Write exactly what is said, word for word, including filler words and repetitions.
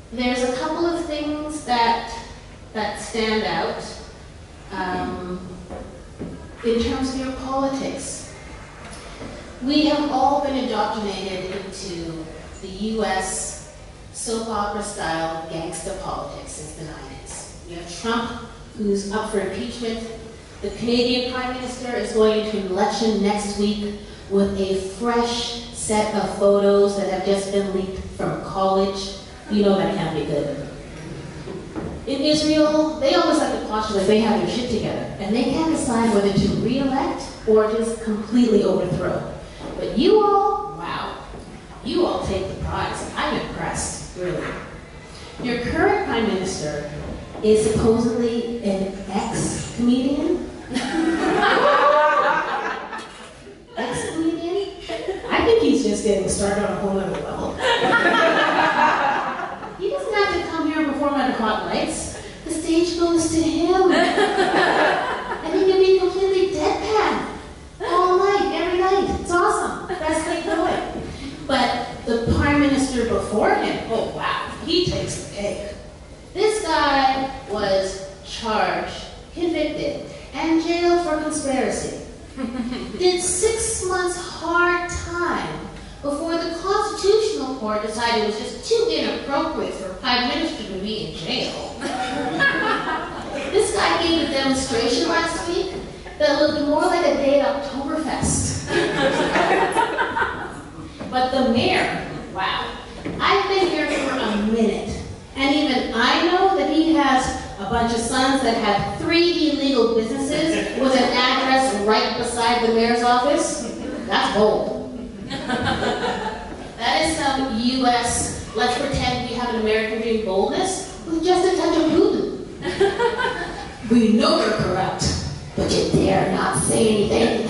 there's a couple of things that, that stand out um, in terms of your politics. We have all been indoctrinated into the U S soap opera style gangster politics since the nineties. You have Trump, who's up for impeachment. The Canadian Prime Minister is going to an election next week with a fresh set of photos that have just been leaked from college. You know that can't be good. In Israel, they always like to postulate they have their shit together, and they can't decide whether to re-elect or just completely overthrow. But you all, wow, you all take the prize. I'm impressed, really. Your current Prime Minister is supposedly an ex-comedian. Ex-comedian? I think he's just getting started on a whole other level. He doesn't have to come here and perform under hot lights. The stage goes to him. And he can be completely deadpan all night, every night. It's awesome. Best thing going. But the Prime Minister before him, oh wow, he takes the cake. This guy was charged, convicted, and jailed for conspiracy. Did six months hard time before the Constitutional Court decided it was just too inappropriate for a Prime Minister to be in jail. This guy gave a demonstration last week that looked more like a day at Oktoberfest. But the mayor, wow. I've been here for a minute, and even I know that he has a bunch of sons that have three illegal businesses with an address right beside the mayor's office. That's bold. That is some U S, let's pretend we have an American dream boldness with just a touch of voodoo. We know you're corrupt, but you dare not say anything.